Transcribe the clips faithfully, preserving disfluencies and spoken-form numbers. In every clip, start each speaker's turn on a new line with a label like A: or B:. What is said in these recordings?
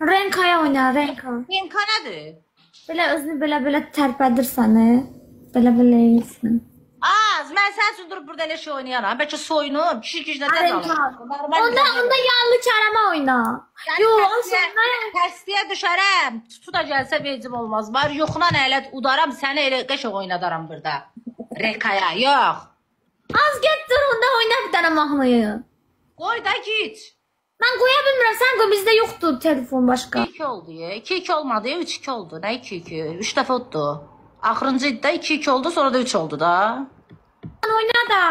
A: Renkaya oynar, Renka.
B: Renka nədir?
A: Belə özünü belə-belə tərpədir səni. Belə-belə eysin.
B: Az, mən sən üçün durub burada elə şey oynayaram. Bəlkə soyunum, kişi gücünə dəz alım.
A: Onda, onda yanlı kərəmə oyna. Yox, o sonra...
B: Tərsliyə düşərəm, tutu da gəlsə vecim olmaz. Var, yoxuna nələt udaram, səni elə qəşək oynadaram burada. Renkaya, yox.
A: Az get dur, onda oyna bir dənə mahnıyı.
B: Qoy da git.
A: Mən qoya bilmirəm, sən qoy, bizdə yoxdur telefon başqa.
B: iki iki oldu ya, iki iki olmadı ya, üç iki oldu. Nə iki iki? üç dəfə oldu. Axırıncı idi da iki iki oldu, sonra da üç oldu da.
A: Sən oyna da.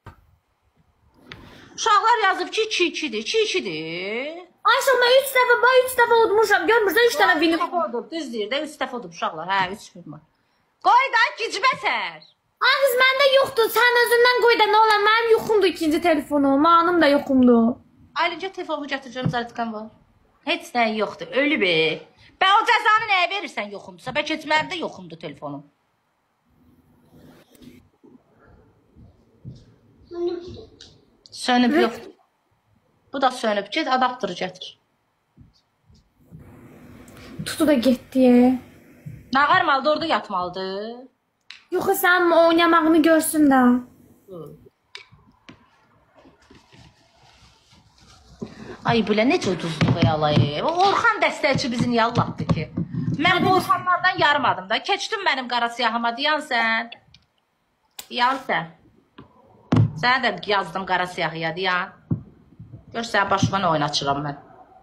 B: Uşaqlar yazıb ki iki ikidir, iki ikidir.
A: Ayşə, mən üç dəfə, bax üç dəfə udmuşam, görmürsən üç dənə bilim.
B: üç dəfə oldu, düz deyir də, üç dəfə oldu uşaqlar, hə, üç bilmə. Qoy da gicbəsər.
A: Ay qız, məndə yoxdur, sən özündən qoy da, nə olar, mənim yoxumdur ikinci telefonum, anım da yoxumdur.
B: Ayrıca telefonumu gətirəcəm, zərətqən var. Heç nəyin yoxdur, ölü be. Bə o cəzanı nəyə verirsən yoxumdursa? Bəlkə heç mənim də yoxumdur telefonum. Sönüb yoxdur. Bu da sönüb. Get adaptörü gətir.
A: Tutu da getdi.
B: Nə qarmalıdır, orada yatmalıdır.
A: Yox, sən oynamağını görsün də.
B: Ay, belə necə uduzluq yalayıb. Orxan dəstəkçi bizi niyə Allahdır ki? Mən bu Orxanlardan yarımadım da. Keçdin mənim qara siyahıma, diyan sən. Diyan sən. Sənə də yazdım qara siyahıya, diyan. Gör, sən başıma nə oynaçıram mən.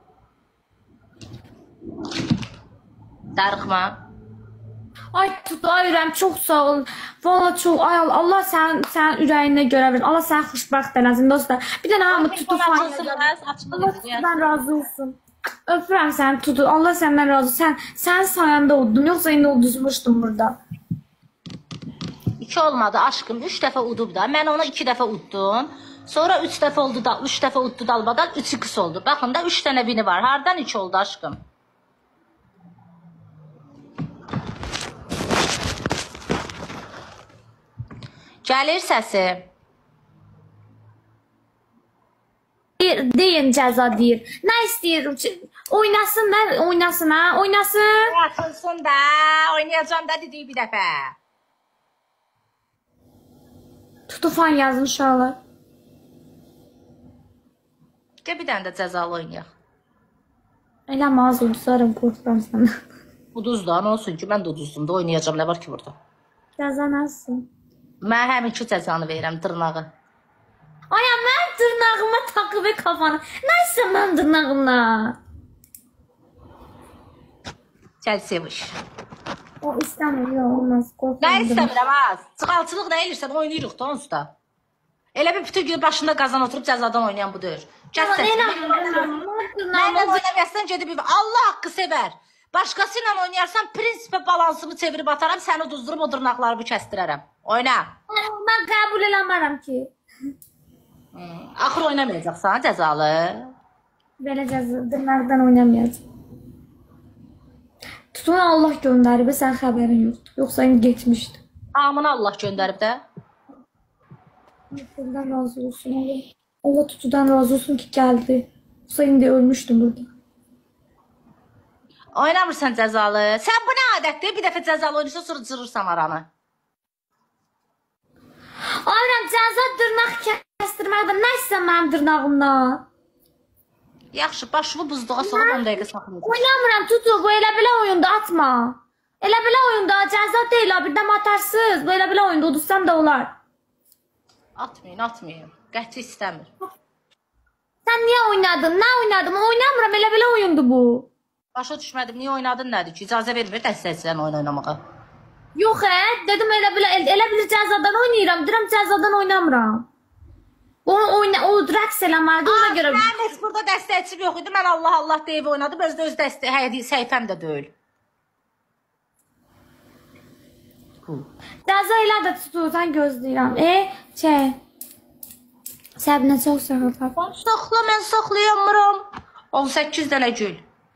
B: Darıxma.
A: Ay Tutu, ay ürəm, çox sağ ol. Valla çox, ay Allah sən, sən ürəyinə görə verin. Allah sən xoşbəxt eləsin, dostlar. Bir dənə hamı Tutu fayda. Allah sizdən razı olsun. Öpürəm səni Tutu. Allah səndən razı olsun. Sən, sən sayəndə oldum. Yoxsa indi uduzmuşdum burada.
B: İki olmadı aşkım. Üç dəfə udub da. Mən ona iki dəfə uddum. Sonra üç dəfə oldu da, üç dəfə uddu dalbadan, üç ikis oldu. Baxın da üç dənə bini var. Hardan iki oldu aşkım? Gəlir səsi.
A: Deyin cəza deyir. Nə istəyir? Oynasın da, oynasın ha, oynasın.
B: Atılsın da, oynayacağım da dediği bir dəfə.
A: Tutufan yazın uşaqlar.
B: Gəl bir dənə də cəzalı oynayaq.
A: Eləmə az uduzarım, qorxuram sana.
B: Uduz da, nə olsun ki, mən də uduzdum da oynayacağım, nə var ki burada?
A: Cəza nəsin?
B: Mən həmin iki cəzanı verirəm, dırnağı.
A: Ay, mən dırnağıma takıb və kafanı. Nə istəyəm mən dırnağımla?
B: Gəl seviş.
A: O istəmir, yox, olmaz.
B: Nə istəmirəm az? Çıxalçılıq nə elirsən, oynayırıq da onsuz da. Elə bir bütün gün başında qazan oturub cəzadan oynayan budur. Gəl səsin. Mənlə oynamıyasın, gedib Allah haqqı sevər. Başqası ilə oynayarsan, prinsipə balansımı çevirib ataram, səni uduzdurup o dırnaqlarımı kəstirərəm. Oyna.
A: Mən qəbul eləmərəm ki.
B: Hmm. Axır oynamayacaqsan cəzalı.
A: Belə cəza, dırnaqdan oynamayacaq. Tutun Allah göndərib, sən xəbərin yoxdur. Yoxsa indi getmişdi.
B: Amına Allah göndərib də.
A: Tutudan razı olsun Allah. Allah tutudan razı olsun ki gəldi. Yoxsa indi ölmüşdüm burada.
B: Oynamırsan cəzalı. Sən bu nə adətdir? Bir dəfə cəzalı oynayırsan, sonra cırırsan aranı.
A: Ayram, cəza dırnaq kəstirməkdə nə istəyəm mənim dırnağımla?
B: Yaxşı, başımı buzluğa salıb on dəqiqə saxlayacaq.
A: Oynamıram Tutu, bu elə belə oyunda atma. Elə belə oyunda cəza deyil, birdən atarsız. Bu elə belə oyunda uduzsam da olar.
B: Atmayın, atmayın. Qəti istəmir.
A: Sən niyə oynadın? Nə oynadım? Oynamıram, elə belə oyundu bu.
B: Başa düşmədim, niyə oynadın nədir ki? İcazə vermir dəstəkçilərin oyun oynamağa.
A: Yox, ə, dedim elə belə, elə bilir cəzadan oynayıram, deyirəm cəzadan oynamıram. Onu oyna, o rəqs eləməlidir, ona görə.
B: Mənim heç burada dəstəkçim yox idi, mən Allah Allah deyib oynadım, özdə öz dəstək, həyədi, səhifəm də deyil.
A: Cəza elə də tutursan gözləyirəm. E, şey, səbinə çox sağ ol.
B: Saxla, mən saxlayamıram. on səkkiz dənə gül.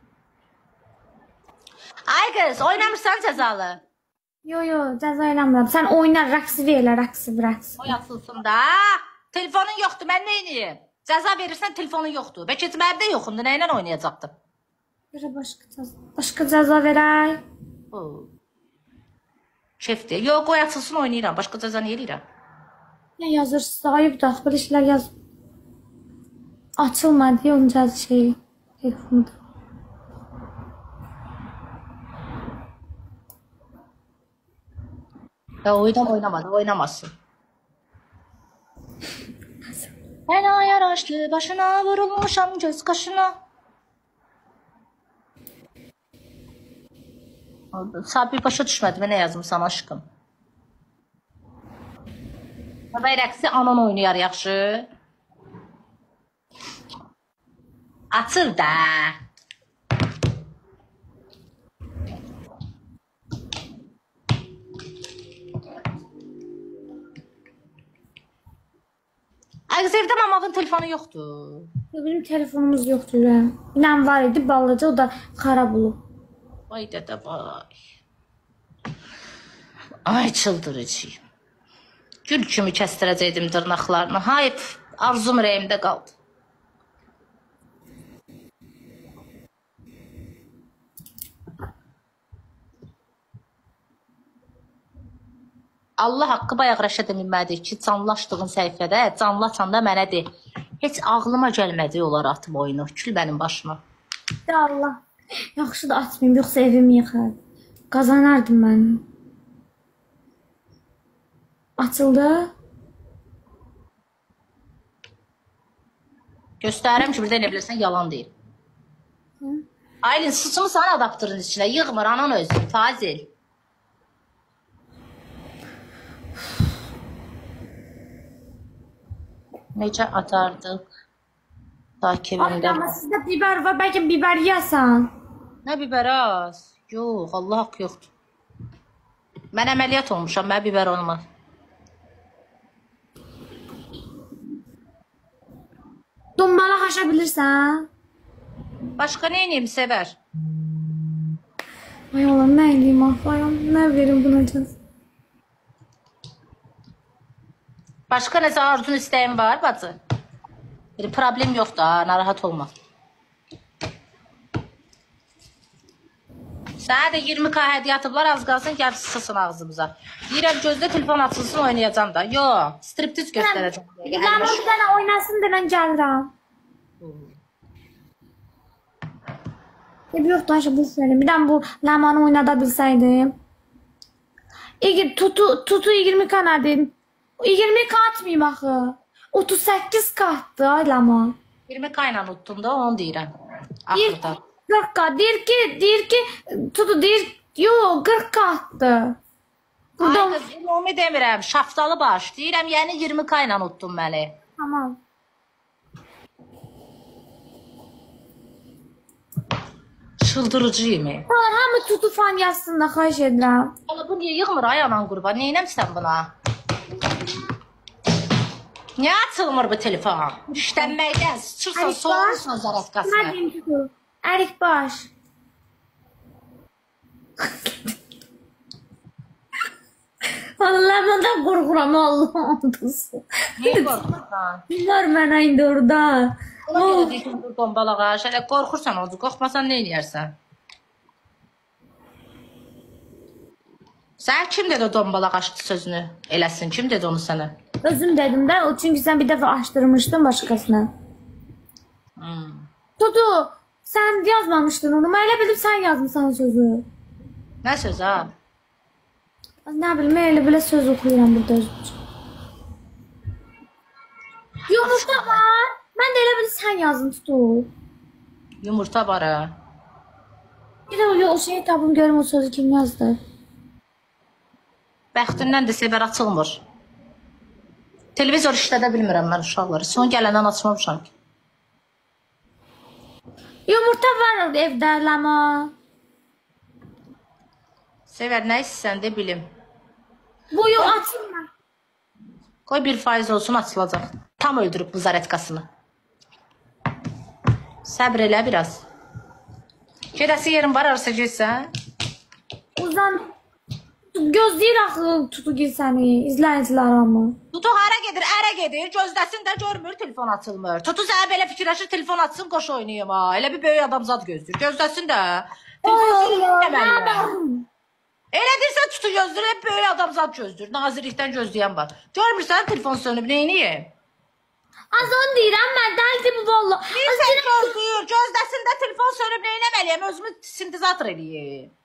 B: Ay qız, oynamırsan cəzalı?
A: Yo, yo, cəza eləmirəm. Sən oyna, rəqsi verirlər, rəqsi, rəqsi.
B: O yatsılsın da. Telefonun yoxdur, mən neyniyim? Cəza verirsən, telefonun yoxdur. Bəlkə mənim də yoxumdur, nə ilə oynayacaqdım?
A: Görə başqa cəza, başqa cəza verək.
B: Oo. Şefdir. Yox, qoy açılsın oynayıram. Başqa cəza niyə eləyirəm?
A: Nə yazırsınız? Ayıbdır, belə şeylər yaz. Açılmadı, onun cəza şeyi. Telefonda.
B: Ya oydan oynamadı, oynamasın. Fena yaraşdı başına, vurulmuşam göz kaşına. Sabir başa düşmədi, mən nə yazmışsan aşkım. Bəy rəqsi anan oynayar yaxşı. Açır da. Əgər evdə mamavın telefonu yoxdur.
A: Bizim telefonumuz yoxdur ya. İnan var idi, balaca, o da xarab olub.
B: Vay dədə vay. Ay çıldırıcıyım. Gül kimi kəstirəcəkdim dırnaqlarını. Hayır, arzum rəyimdə qaldı. Allah haqqı bayaq Rəşədə minmədi ki, canlaşdığın səhifədə, canlaçanda mənə de. Heç ağlıma gəlmədi olar atım oyunu. Kül mənim başıma.
A: Ya Allah. Yaxşı da atmayayım, yoxsa evimi yıxardı. Qazanardım mən. Açıldı.
B: Göstərirəm ki, burada elə bilirsən, yalan deyil. Hı? Aylin, sıçımı sana adaptırın içinə. Yığmır anan özü. Fazil. Necə atardıq? Takibində.
A: Amma sizdə biber var, bəlkə biber yiyəsən.
B: Nə biber az? Yox, Allah haqqı yoxdur. Mən əməliyyat olmuşam, mən biber olmaz.
A: Dombala haşa bilirsən?
B: Başqa nə edeyim, sevər?
A: Ay Allah, nə edeyim, afayam, nə verim buna cəz.
B: Başqa nəsə arzun istəyin var, bacı? Bir problem yoxdur, ha, narahat olma. Sənə də iyirmi k hədiyyə atıblar, az qalsın, gəl sıxsın ağzımıza. Deyirəm, gözdə telefon açılsın, oynayacam da. Yox, striptiz göstərəcəm.
A: Gəlmə bir dənə oynasın, denən gəlirəm. Yoxdur, Ayşə, bu verim. Bir dənə bu ləmanı oynada bilsəydim. Tutu iyirmi k nədir? iyirmi k atmayayım axı. otuz səkkiz k atdı, ay ləman.
B: iyirmi k ilə utdum da, onu deyirəm. Axırda.
A: qırx k, deyir ki, deyir ki, tutu, deyir, yox, qırx k atdı.
B: Ay qız, ümumi demirəm, şaftalı baş. Deyirəm, yəni iyirmi k ilə utdum məni.
A: Tamam.
B: Çıldırıcıyım.
A: Hamı tutu fan yazsın da, xahiş edirəm.
B: Allah, bu niyə yığmır ay anan qurban? Neynəmsən buna? Niyə açılmır bu telefon? İşlənməkdən sıçırsan, soğursan zaratkasına.
A: Nə deyim tutu? Ərik baş. Allah'ımdan qorxuram, Allah'ım oldusun.
B: Niyə qorxursan?
A: Bunlar mənə indi orada.
B: Ona görə deyirəm, dur dombalağa. Şələ qorxursan oldu, qorxmasan nə eləyərsən? Sən kim dedi o dombalaq açdı sözünü? Eləsin, kim dedi onu sənə?
A: Özüm dedim də, o çünki sən bir dəfə açdırmışdın başqasına.
B: Hmm.
A: Tutu, sən yazmamışdın onu, mən elə bildim sən yazmışsan sözü.
B: Nə söz ha?
A: Nə bilim, mən elə belə söz oxuyuram burada özüm üçün. Yumurta var, mən də elə bildim sən yazdın Tutu.
B: Yumurta var ha.
A: Bir də o şeyi tapım görüm o sözü kim yazdı.
B: Bəxtindən də sevər açılmır. Televizor işlədə bilmirəm mən uşaqları. Son gələndən açmamışam ki.
A: Yumurta var evdə, Lama.
B: Sevər, nə istəsən də bilim.
A: Bu yol açılmır.
B: Qoy bir faiz olsun, açılacaq. Tam öldürüb bu zaretkasını. Səbr elə biraz. Gedəsi yerin var, arası getsən.
A: Uzan. gözləyir axı Tutu səni, izləyicilər hamı.
B: Tutu hara gedir, ərə gedir, gözləsin də görmür, telefon açılmır. Tutu sənə belə fikirləşir, telefon açsın, qoş oynayım ha. Elə bir böyük adamzad gözləyir, gözləsin də. Telefon sürülür. Elə deyirsən Tutu gözləyir, hep böyük adamzad gözləyir. Nazirlikdən gözləyən var. Görmürsən, telefon sönüb, neyniyim?
A: Az onu deyirəm, mən dəldi bu valla.
B: Deyirsən gözləyir, gözləsin də telefon sönüb, neynəməliyəm, özümü sintezator eləyim.